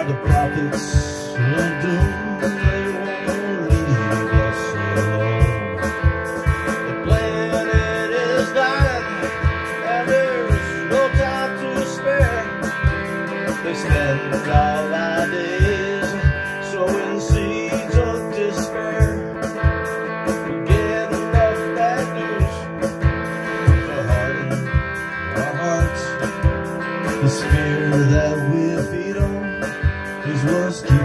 the prophets of doom, they won't leave us alone. The planet is dying, and there's no time to spare. They spend all our days sowing seeds of despair. We get enough bad news to harden our hearts. This fear that we feed on is what's keeping